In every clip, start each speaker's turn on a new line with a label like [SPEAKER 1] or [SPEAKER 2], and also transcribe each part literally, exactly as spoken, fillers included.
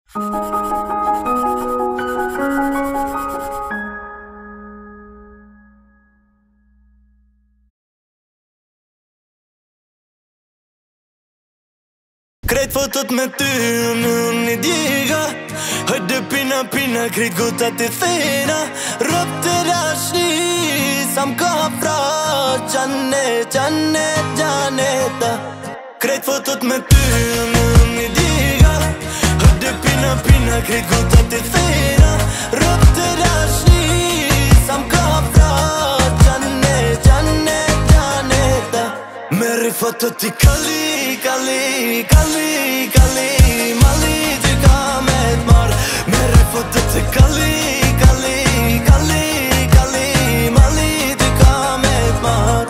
[SPEAKER 1] Krejt fotot me ty në një djega Hajde pina pina krejt gotat e thena Rëp të rashni sa m'ka fra Qane, qane, qaneta Krejt fotot me ty në një djega Hajde pina pina krejt gotat e thena Rëp të rashni sa m'ka fra Qane, qane, qaneta Merri fotot ti kalli, kalli, kalli, kalli Mali ti kamet mar Merri fotot ti kalli, kalli, kalli, kalli Mali ti kamet mar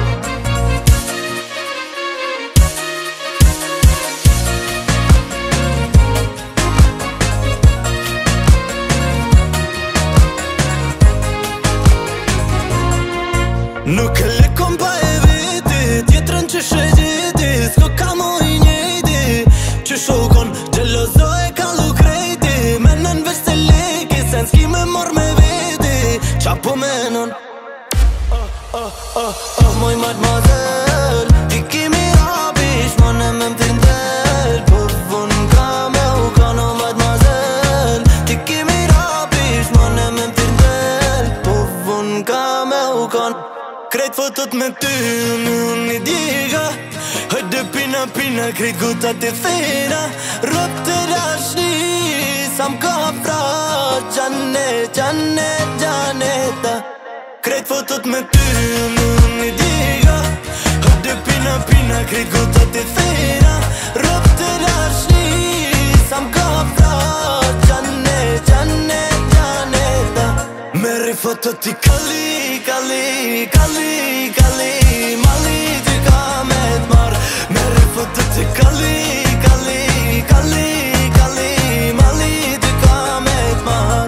[SPEAKER 1] Nuk e le kompa e veti Tjetërën që shëgjeti S'ko ka mo i njejti Që shokon gjelozo e kalu krejti Menën veç të leki Sen s'ki me mor me veti Qa po menon Oh, oh, oh, oh Moj mademoiselle Ti kimi rabish Mone me m'tindel Po vun ka me u kano mademoiselle Ti kimi rabish Mone me m'tindel Po vun ka me u kano Krejt fotot me ty në një djega Hajde pina pina krejt gotat e thena Rëp të rashni sa m'ka fra Qane, qane, qaneta Krejt fotot me ty në një djega Hajde pina pina krejt gotat e thena Rëp të rashni sa m'ka fra Qane, qane, qaneta Merri fotot ti kalli, kalli, kalli, kalli Mali ti kamet mar Merri fotot ti kalli, kalli, kalli, kalli Mali ti kamet mar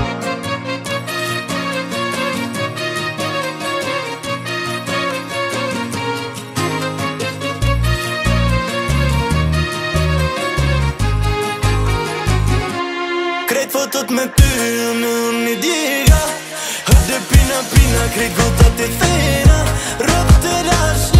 [SPEAKER 1] Krejt fotot me ty në një djega Hajde pina pina krejt gotat e thena Rëp të rashni